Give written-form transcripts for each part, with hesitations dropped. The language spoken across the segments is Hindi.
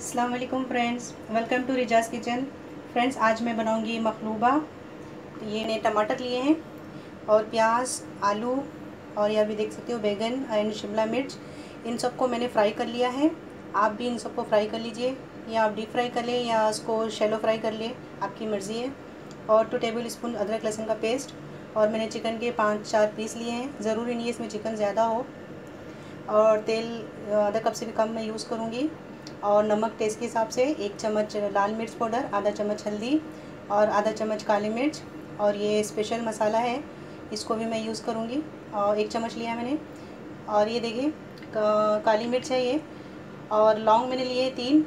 अस्सलाम वालेकुम friends, welcome to Riza's kitchen. Friends, आज मैं बनाऊंगी मखलूबा। ये मैंने टमाटर लिए हैं और प्याज, आलू और यह भी देख सकते हो बैगन एंड शिमला मिर्च। इन सबको मैंने फ्राई कर लिया है। आप भी इन सबको फ्राई कर लीजिए, या आप डीप फ्राई कर लें या उसको शैलो फ्राई कर लें, आपकी मर्ज़ी है। और 2 टेबल स्पून अदरक लहसुन का पेस्ट। और मैंने चिकन के 5-4 पीस लिए हैं। ज़रूरी नहीं है इसमें चिकन ज़्यादा हो। और तेल आधा कप से भी कम मैं यूज़ करूँगी। और नमक टेस्ट के हिसाब से, 1 चम्मच लाल मिर्च पाउडर, आधा चम्मच हल्दी और आधा चम्मच काली मिर्च। और ये स्पेशल मसाला है, इसको भी मैं यूज़ करूँगी और 1 चम्मच लिया मैंने। और ये देखिए काली मिर्च है ये। और लौंग मैंने लिए 3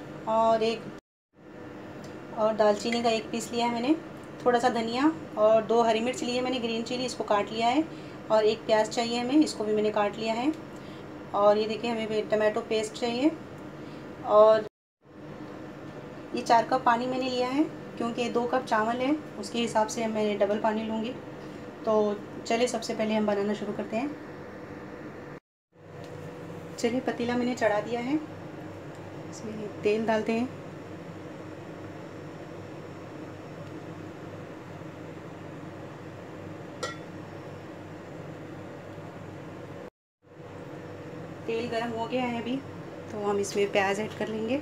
और दालचीनी का 1 पीस लिया है मैंने। थोड़ा सा धनिया और 2 हरी मिर्च लिए मैंने, ग्रीन चिली, इसको काट लिया है। और 1 प्याज चाहिए हमें, इसको भी मैंने काट लिया है। और ये देखिए हमें टमाटो पेस्ट चाहिए। और ये 4 कप पानी मैंने लिया है, क्योंकि 2 कप चावल है, उसके हिसाब से मैं डबल पानी लूँगी। तो चलिए सबसे पहले हम बनाना शुरू करते हैं। चलिए पतीला मैंने चढ़ा दिया है, इसमें तेल डालते हैं। तेल गरम हो गया है अभी, तो हम इसमें प्याज ऐड कर लेंगे।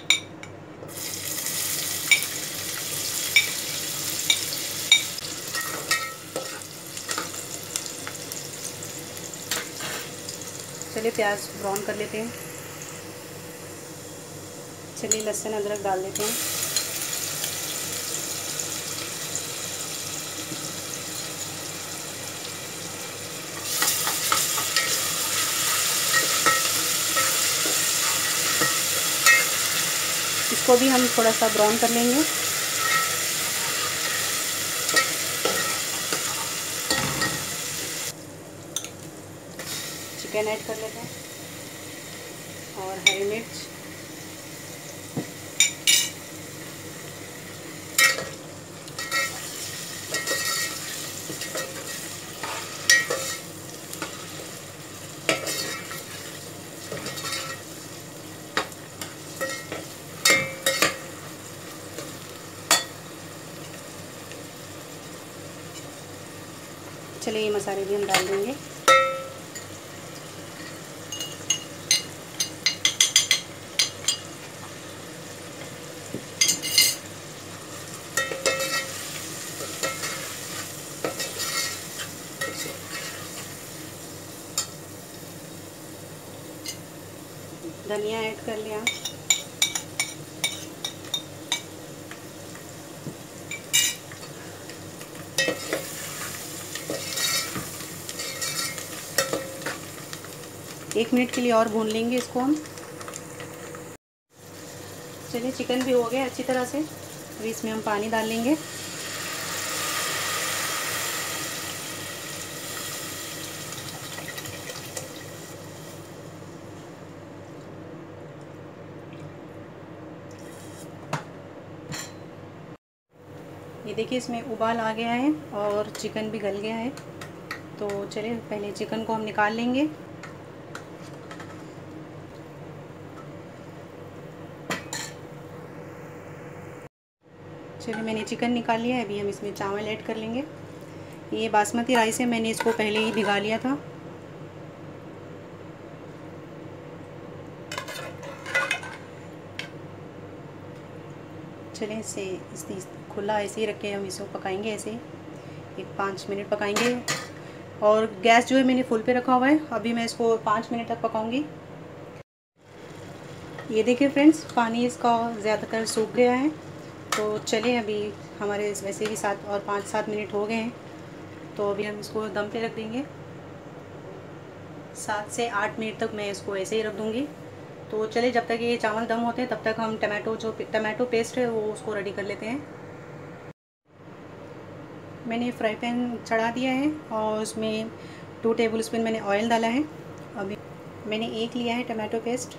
चलिए प्याज ब्राउन कर लेते हैं। चलिए लहसुन अदरक डाल देते हैं। इसको भी हम थोड़ा सा ब्राउन कर लेंगे। चिकन ऐड कर लेते हैं और हरी मिर्च। चलिए ये मसाले भी हम डाल देंगे। धनिया ऐड कर लिया। एक मिनट के लिए और भून लेंगे इसको हम। चलिए चिकन भी हो गया अच्छी तरह से, अभी इसमें हम पानी डाल लेंगे। ये देखिए इसमें उबाल आ गया है और चिकन भी गल गया है। तो चलिए पहले चिकन को हम निकाल लेंगे। चलिए मैंने चिकन निकाल लिया है, अभी हम इसमें चावल ऐड कर लेंगे। ये बासमती राइस है, मैंने इसको पहले ही भिगा लिया था। चलिए इसे खुला ऐसे ही रख के हम इसको पकाएंगे, ऐसे ही 5 मिनट पकाएंगे। और गैस जो है मैंने फुल पे रखा हुआ है, अभी मैं इसको 5 मिनट तक पकाऊंगी। ये देखिए फ्रेंड्स, पानी इसका ज़्यादातर सूख गया है। तो चलिए अभी हमारे वैसे भी 5-7 मिनट हो गए हैं, तो अभी हम इसको दम पे रख देंगे। 7 से 8 मिनट तक मैं इसको ऐसे ही रख दूँगी। तो चलिए जब तक ये चावल दम होते हैं तब तक हम टमाटो पेस्ट है वो उसको रेडी कर लेते हैं। मैंने फ्राई पैन चढ़ा दिया है और उसमें 2 टेबल स्पून मैंने ऑयल डाला है। अभी मैंने 1 लिया है टमाटो पेस्ट।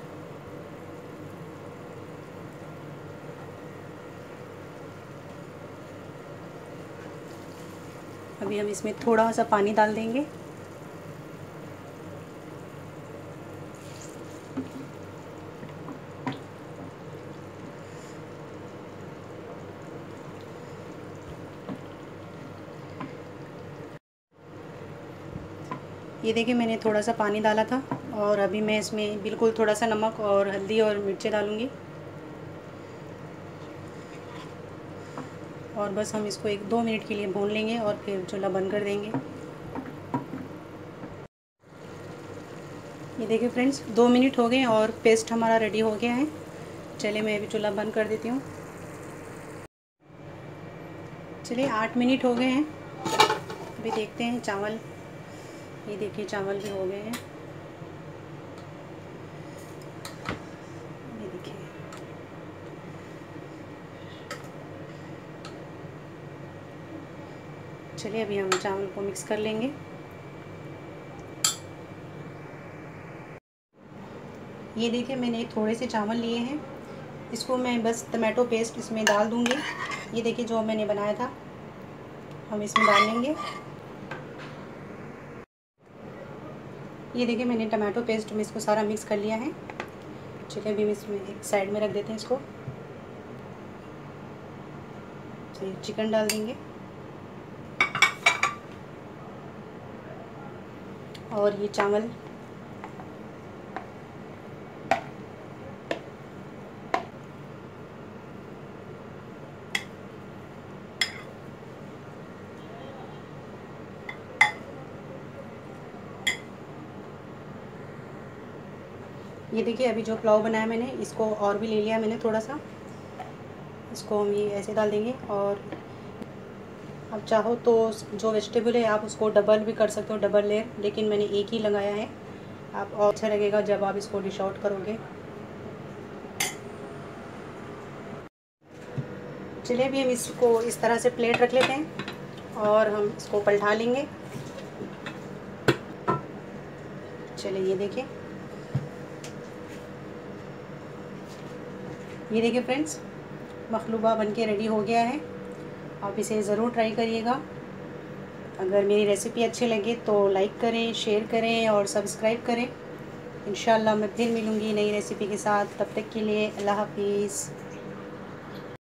अभी हम इसमें थोड़ा सा पानी डाल देंगे। ये देखिए मैंने थोड़ा सा पानी डाला था और अभी मैं इसमें बिल्कुल थोड़ा सा नमक और हल्दी और मिर्ची डालूँगी और बस हम इसको 1-2 मिनट के लिए भून लेंगे और फिर चूल्हा बंद कर देंगे। ये देखिए फ्रेंड्स 2 मिनट हो गए और पेस्ट हमारा रेडी हो गया है। चलिए मैं अभी चूल्हा बंद कर देती हूँ। चलिए 8 मिनट हो गए हैं। अभी देखते हैं चावल। ये देखिए चावल भी हो गए हैं। ये देखिए चलिए अभी हम चावल को मिक्स कर लेंगे। ये देखिए मैंने थोड़े से चावल लिए हैं, इसको मैं बस टमाटो पेस्ट इसमें डाल दूँगी। ये देखिए जो मैंने बनाया था हम इसमें डाल लेंगे। ये देखिए मैंने टमाटो पेस्ट में इसको सारा मिक्स कर लिया है। चलिए अभी इसमें एक साइड में रख देते हैं इसको। चलिए चिकन डाल देंगे और ये चावल। ये देखिए अभी जो पुलाव बनाया मैंने इसको और भी ले लिया मैंने थोड़ा सा, इसको हम ये ऐसे डाल देंगे। और आप चाहो तो जो वेजिटेबल है आप उसको डबल भी कर सकते हो, डबल लेयर, लेकिन मैंने एक ही लगाया है। आप और अच्छा लगेगा जब आप इसको डिश आउट करोगे। चलिए अभी हम इसको इस तरह से प्लेट रख लेते हैं और हम इसको पलटा लेंगे। चलिए ये देखिए फ्रेंड्स मखलूबा बनके रेडी हो गया है। आप इसे ज़रूर ट्राई करिएगा। अगर मेरी रेसिपी अच्छी लगे तो लाइक करें, शेयर करें और सब्सक्राइब करें। इंशाल्लाह मैं फिर मिलूँगी नई रेसिपी के साथ। तब तक के लिए अल्लाह हाफिज़।